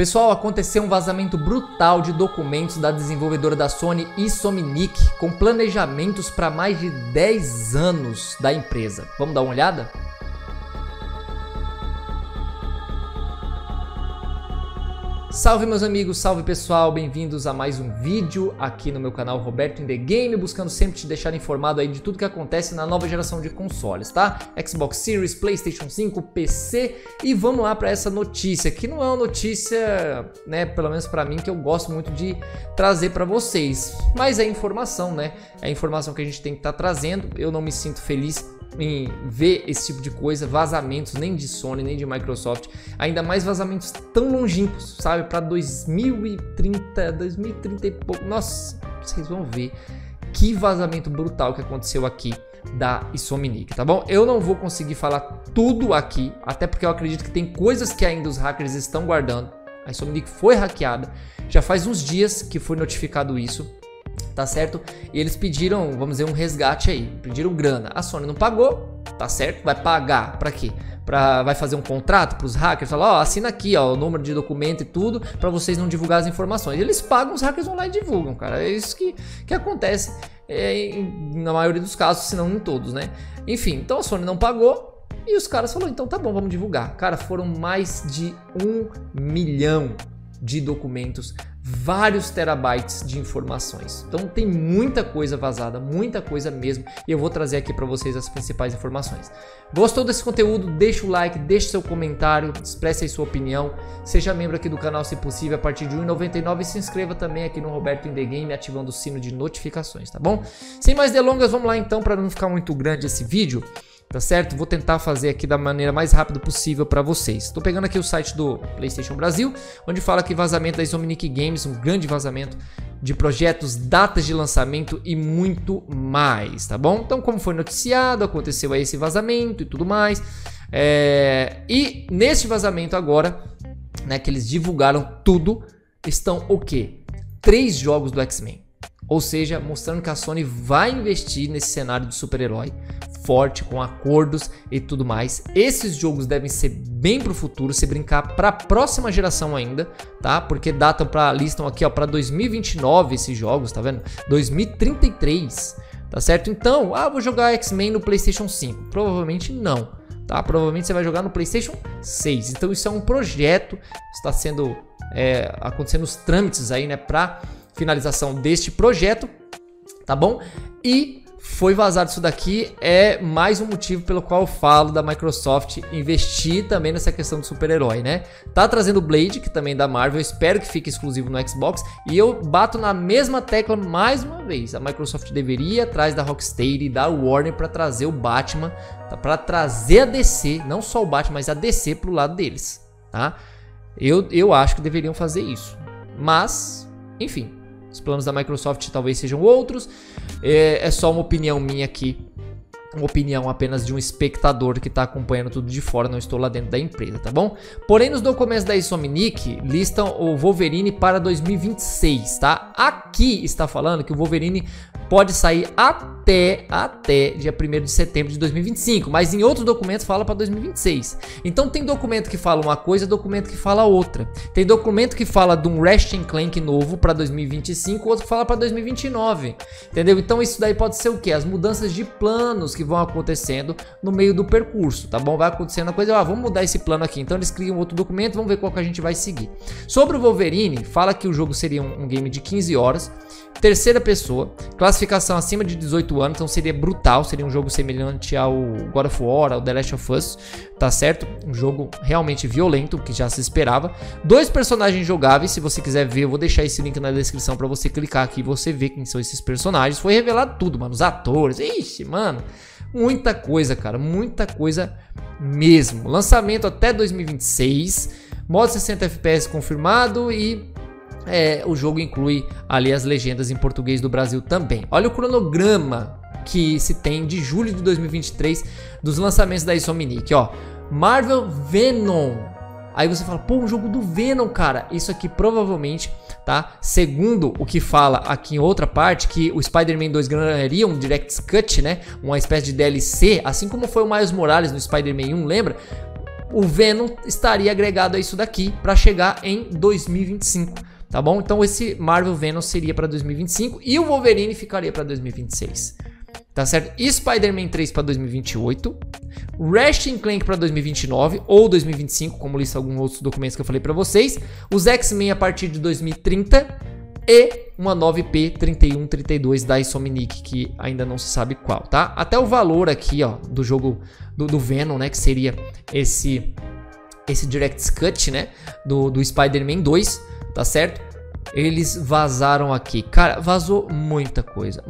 Pessoal, aconteceu um vazamento brutal de documentos da desenvolvedora da Sony, Insomniac, com planejamentos para mais de 10 anos da empresa. Vamos dar uma olhada? Salve meus amigos, salve pessoal, bem-vindos a mais um vídeo aqui no meu canal Roberto in the Game, buscando sempre te deixar informado aí de tudo que acontece na nova geração de consoles, tá? Xbox Series, PlayStation 5, PC, e vamos lá para essa notícia, que não é uma notícia, né, pelo menos para mim, que eu gosto muito de trazer para vocês, mas é informação, né? É a informação que a gente tem que estar trazendo. Eu não me sinto feliz em ver esse tipo de coisa, vazamentos nem de Sony, nem de Microsoft, ainda mais vazamentos tão longínquos, sabe, para 2030 e pouco. Nossa, vocês vão ver que vazamento brutal que aconteceu aqui da Insomniac, tá bom? Eu não vou conseguir falar tudo aqui, até porque eu acredito que tem coisas que ainda os hackers estão guardando. A Insomniac foi hackeada, já faz uns dias que foi notificado isso, tá certo? E eles pediram, vamos dizer, um resgate aí, pediram grana. A Sony não pagou, tá certo? Vai pagar pra quê? Vai fazer um contrato pros hackers, falar, ó, assina aqui, ó, o número de documento e tudo, pra vocês não divulgar as informações. Eles pagam, os hackers vão lá e divulgam, cara. É isso que acontece na maioria dos casos, se não em todos, né? Enfim, então a Sony não pagou e os caras falaram, então tá bom, vamos divulgar. Cara, foram mais de 1 milhão de documentos, vários terabytes de informações. Então tem muita coisa vazada, muita coisa mesmo, e eu vou trazer aqui para vocês as principais informações. Gostou desse conteúdo? Deixa o like, deixa seu comentário, expresse aí sua opinião, seja membro aqui do canal se possível a partir de R$ 1,99 e se inscreva também aqui no Roberto in the Game ativando o sino de notificações, tá bom? Sem mais delongas, vamos lá então, para não ficar muito grande esse vídeo. Tá certo? Vou tentar fazer aqui da maneira mais rápida possível para vocês. Estou pegando aqui o site do PlayStation Brasil, onde fala que vazamento da Insomniac Games, um grande vazamento de projetos, datas de lançamento e muito mais, tá bom? Então, como foi noticiado, aconteceu aí esse vazamento e tudo mais. E neste vazamento agora, né, que eles divulgaram tudo, estão o quê? 3 jogos do X-Men. Ou seja, mostrando que a Sony vai investir nesse cenário de super-herói forte, com acordos e tudo mais. Esses jogos devem ser bem pro futuro, se brincar para a próxima geração ainda, tá? Porque listam aqui, ó, para 2029 esses jogos, tá vendo? 2033, tá certo? Então, vou jogar X-Men no PlayStation 5. Provavelmente não, tá? Provavelmente você vai jogar no PlayStation 6. Então isso é um projeto, está sendo acontecendo os trâmites aí, né, para finalização deste projeto, tá bom? E foi vazado isso daqui, é mais um motivo pelo qual eu falo da Microsoft investir também nessa questão do super-herói, né? Tá trazendo o Blade, que também é da Marvel, eu espero que fique exclusivo no Xbox, e eu bato na mesma tecla mais uma vez. A Microsoft deveria ir atrás da Rocksteady e da Warner para trazer o Batman, tá? Para trazer a DC, não só o Batman, mas a DC pro lado deles, tá? Eu acho que deveriam fazer isso, mas, enfim, os planos da Microsoft talvez sejam outros, é só uma opinião minha aqui, uma opinião apenas de um espectador que está acompanhando tudo de fora, não estou lá dentro da empresa, tá bom? Porém, nos documentos da Insomniac listam o Wolverine para 2026, tá? Aqui está falando que o Wolverine pode sair até dia 1º de setembro de 2025, mas em outros documentos fala para 2026. Então tem documento que fala uma coisa, documento que fala outra. Tem documento que fala de um Ratchet & Clank novo para 2025, outro que fala para 2029, entendeu? Então isso daí pode ser o que? As mudanças de planos que vão acontecendo no meio do percurso, tá bom? Vai acontecendo a coisa, vamos mudar esse plano aqui. Então eles criam outro documento, vamos ver qual que a gente vai seguir. Sobre o Wolverine, fala que o jogo seria um game de 15 horas, terceira pessoa, classificação acima de 18 anos, então seria brutal, seria um jogo semelhante ao God of War, ao The Last of Us, tá certo? Um jogo realmente violento, que já se esperava. 2 personagens jogáveis, se você quiser ver, eu vou deixar esse link na descrição pra você clicar aqui e você ver quem são esses personagens. Foi revelado tudo, mano, os atores, ixi, mano, muita coisa, cara, muita coisa mesmo. Lançamento até 2026, modo 60 FPS confirmado e o jogo inclui ali as legendas em português do Brasil também. Olha o cronograma que se tem de julho de 2023 dos lançamentos da Insomniac, ó. Marvel Venom. Aí você fala, pô, um jogo do Venom, cara. Isso aqui provavelmente, tá? Segundo o que fala aqui em outra parte, que o Spider-Man 2 ganharia um Director's Cut, né? Uma espécie de DLC, assim como foi o Miles Morales no Spider-Man 1, lembra? o Venom estaria agregado a isso daqui para chegar em 2025, tá bom? Então esse Marvel Venom seria para 2025 e o Wolverine ficaria para 2026. Tá certo? Spider-Man 3 para 2028, Ratchet & Clank para 2029 ou 2025, como lista alguns outros documentos que eu falei para vocês, os X-Men a partir de 2030 e uma 9P3132 da Insomniac, que ainda não se sabe qual, tá? Até o valor aqui, ó, do jogo do Venom, né, que seria esse Director's Cut, né, do Spider-Man 2, tá certo? Eles vazaram aqui, cara, vazou muita coisa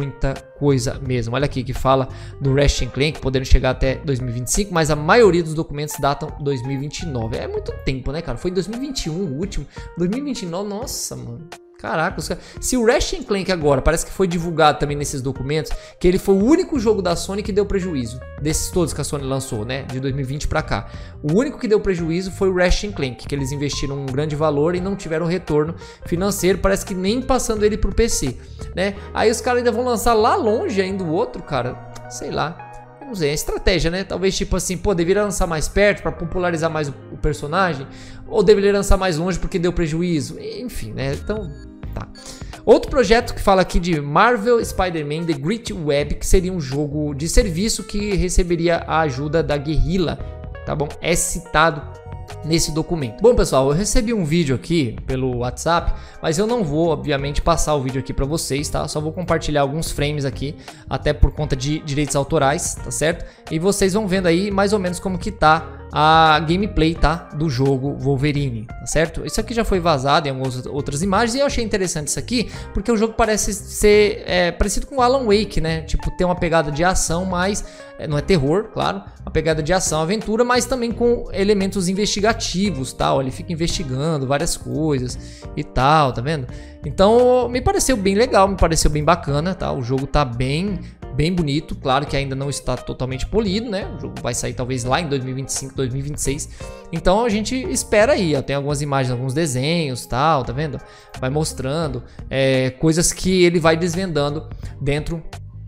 mesmo. Olha aqui que fala do Ratchet & Clank podendo chegar até 2025, mas a maioria dos documentos datam 2029. É muito tempo, né, cara? Foi em 2021 o último, 2029, nossa, mano. Caraca, se o Ratchet & Clank agora, parece que foi divulgado também nesses documentos, que ele foi o único jogo da Sony que deu prejuízo, desses todos que a Sony lançou, né, de 2020 pra cá. O único que deu prejuízo foi o Ratchet & Clank, que eles investiram um grande valor e não tiveram retorno financeiro, parece que nem passando ele pro PC, né. Aí os caras ainda vão lançar lá longe ainda o outro, cara, sei lá. Não sei, é estratégia, né? Talvez tipo assim, pô, deveria lançar mais perto para popularizar mais o personagem, ou deveria lançar mais longe porque deu prejuízo, enfim, né? Então, tá. Outro projeto que fala aqui de Marvel Spider-Man The Great Web, que seria um jogo de serviço que receberia a ajuda da Guerrilla, tá bom? É citado nesse documento. Bom, pessoal, eu recebi um vídeo aqui pelo WhatsApp, mas eu não vou, obviamente, passar o vídeo aqui para vocês, tá? Só vou compartilhar alguns frames aqui, até por conta de direitos autorais, tá certo? E vocês vão vendo aí mais ou menos como que tá a gameplay, tá? Do jogo Wolverine, tá certo? Isso aqui já foi vazado em algumas outras imagens e eu achei interessante isso aqui, porque o jogo parece ser parecido com Alan Wake, né? Tipo, tem uma pegada de ação, mas não é terror, claro, uma pegada de ação, aventura, mas também com elementos investigativos, tal. Ele fica investigando várias coisas e tal, tá vendo? Então, me pareceu bem legal, me pareceu bem bacana, tá? O jogo tá bem bonito, claro que ainda não está totalmente polido, né? O jogo vai sair talvez lá em 2025, 2026. Então a gente espera aí, ó. Tem algumas imagens, alguns desenhos, tal, tá vendo? Vai mostrando coisas que ele vai desvendando dentro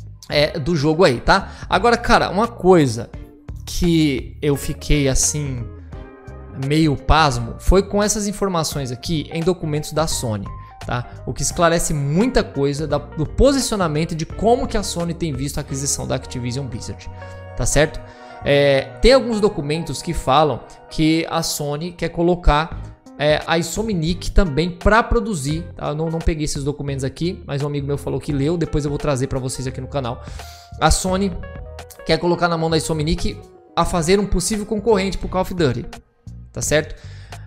do jogo aí, tá? Agora, cara, uma coisa que eu fiquei assim meio pasmo foi com essas informações aqui em documentos da Sony. Tá? O que esclarece muita coisa do posicionamento e de como que a Sony tem visto a aquisição da Activision Blizzard, tá certo? Tem alguns documentos que falam que a Sony quer colocar a Insomniac também para produzir, tá? Eu não peguei esses documentos aqui, mas um amigo meu falou que leu, depois eu vou trazer para vocês aqui no canal. A Sony quer colocar na mão da Insomniac a fazer um possível concorrente para o Call of Duty, tá certo?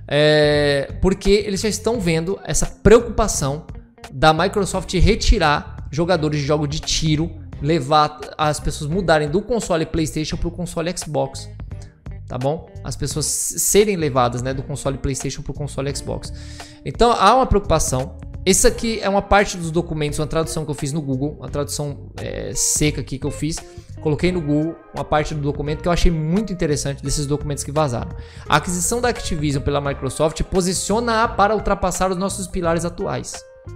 Porque eles já estão vendo essa preocupação da Microsoft retirar jogadores de jogos de tiro, levar as pessoas mudarem do console PlayStation para o console Xbox, tá bom? As pessoas serem levadas, né, do console PlayStation para o console Xbox. Então há uma preocupação. Esse aqui é uma parte dos documentos, uma tradução que eu fiz no Google, uma tradução seca aqui que eu fiz. Coloquei no Google uma parte do documento que eu achei muito interessante desses documentos que vazaram. A aquisição da Activision pela Microsoft posiciona-a para ultrapassar os nossos pilares atuais.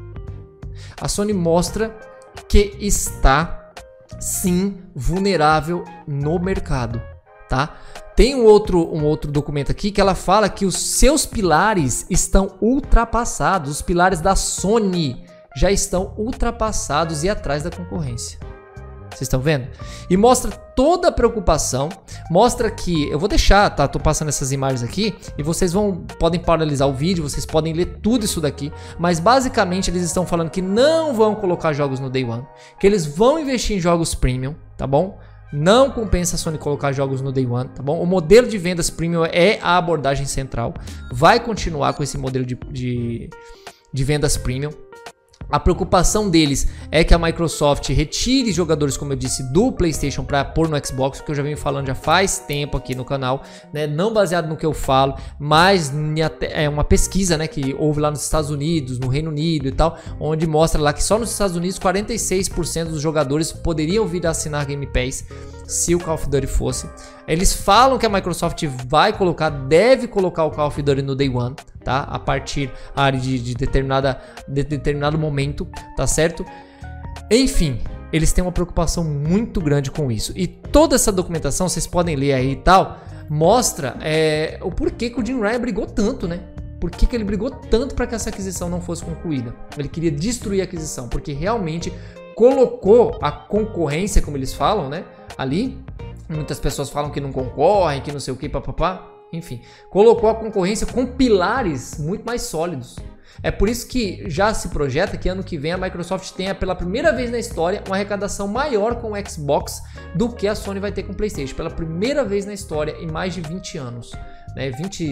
A Sony mostra que está, sim, vulnerável no mercado, tá? Tem um outro documento aqui que ela fala que os seus pilares estão ultrapassados. Os pilares da Sony já estão ultrapassados e atrás da concorrência. Vocês estão vendo? E mostra toda a preocupação. Mostra que... Eu vou deixar, tá? Tô passando essas imagens aqui e vocês podem paralisar o vídeo, vocês podem ler tudo isso daqui. Mas basicamente eles estão falando que não vão colocar jogos no Day One, que eles vão investir em jogos premium, tá bom? Não compensa a Sony colocar jogos no Day One, tá bom? O modelo de vendas premium é a abordagem central. Vai continuar com esse modelo de vendas premium. A preocupação deles é que a Microsoft retire jogadores, como eu disse, do PlayStation para pôr no Xbox, que eu já venho falando já faz tempo aqui no canal, né? Não baseado no que eu falo, mas é uma pesquisa, né, que houve lá nos Estados Unidos, no Reino Unido e tal, onde mostra lá que só nos Estados Unidos 46% dos jogadores poderiam vir a assinar Game Pass se o Call of Duty fosse. Eles falam que a Microsoft deve colocar o Call of Duty no Day One, tá? A partir de determinado momento, tá certo? Enfim, eles têm uma preocupação muito grande com isso. E toda essa documentação, vocês podem ler aí e tal, mostra o porquê que o Jim Ryan brigou tanto, né? Por que ele brigou tanto para que essa aquisição não fosse concluída? Ele queria destruir a aquisição, porque realmente colocou a concorrência, como eles falam, né? Ali, muitas pessoas falam que não concorrem, que não sei o que, papapá. Enfim, colocou a concorrência com pilares muito mais sólidos. É por isso que já se projeta que ano que vem a Microsoft tenha pela primeira vez na história uma arrecadação maior com o Xbox do que a Sony vai ter com o PlayStation. Pela primeira vez na história em mais de 20 anos, né?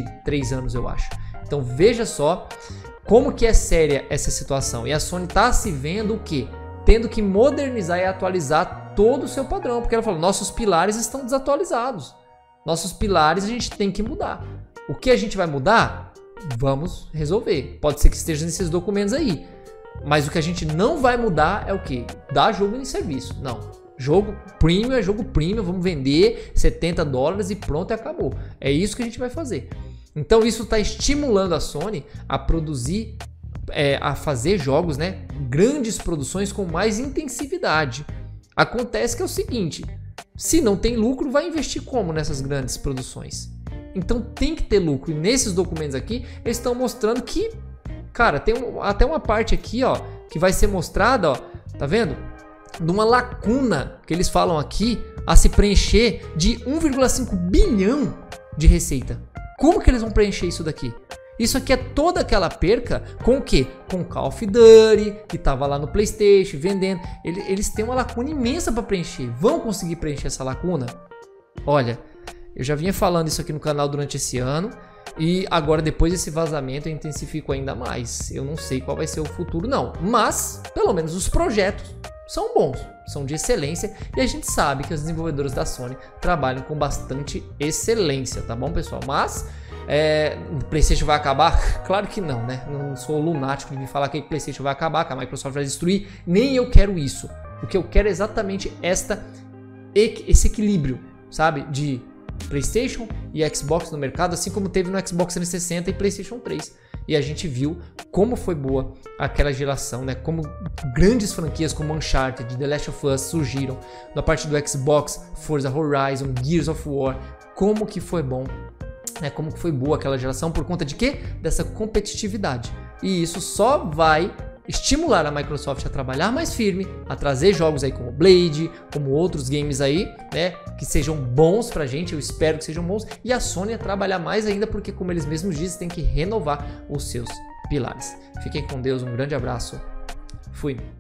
23 anos eu acho. Então veja só como que é séria essa situação. E a Sony está se vendo o quê? Tendo que modernizar e atualizar todo o seu padrão. Porque ela falou, nossos pilares estão desatualizados. Nossos pilares a gente tem que mudar. O que a gente vai mudar? Vamos resolver. Pode ser que esteja nesses documentos aí. Mas o que a gente não vai mudar é o quê? Dar jogo em serviço. Não. Jogo premium é jogo premium. Vamos vender $70 e pronto, e acabou. É isso que a gente vai fazer. Então isso está estimulando a Sony a produzir, a fazer jogos, né? Grandes produções com mais intensividade. Acontece que é o seguinte, se não tem lucro, vai investir como nessas grandes produções? Então tem que ter lucro. E nesses documentos aqui, eles estão mostrando que, cara, tem até uma parte aqui, ó, que vai ser mostrada, ó, tá vendo? De uma lacuna que eles falam aqui a se preencher de 1,5 bilhão de receita. Como que eles vão preencher isso daqui? Isso aqui é toda aquela perca com o quê? Com Call of Duty, que estava lá no PlayStation, vendendo. Eles têm uma lacuna imensa para preencher. Vão conseguir preencher essa lacuna? Olha, eu já vinha falando isso aqui no canal durante esse ano. E agora, depois desse vazamento, eu intensifico ainda mais. Eu não sei qual vai ser o futuro, não. Mas, pelo menos, os projetos são bons, são de excelência. E a gente sabe que os desenvolvedores da Sony trabalham com bastante excelência, tá bom, pessoal? Mas... o PlayStation vai acabar? Claro que não, né? Não sou lunático de me falar que o PlayStation vai acabar, que a Microsoft vai destruir. Nem eu quero isso. O que eu quero é exatamente esse equilíbrio, sabe? De PlayStation e Xbox no mercado, assim como teve no Xbox 360 e PlayStation 3. E a gente viu como foi boa aquela geração, né? Como grandes franquias como Uncharted, The Last of Us surgiram. Da parte do Xbox, Forza Horizon, Gears of War. Como que foi bom. Como que foi boa aquela geração, por conta de quê? Dessa competitividade. E isso só vai estimular a Microsoft a trabalhar mais firme, a trazer jogos aí como Blade, como outros games aí, né, que sejam bons pra gente, eu espero que sejam bons, e a Sony a trabalhar mais ainda, porque como eles mesmos dizem, tem que renovar os seus pilares. Fiquem com Deus, um grande abraço, fui!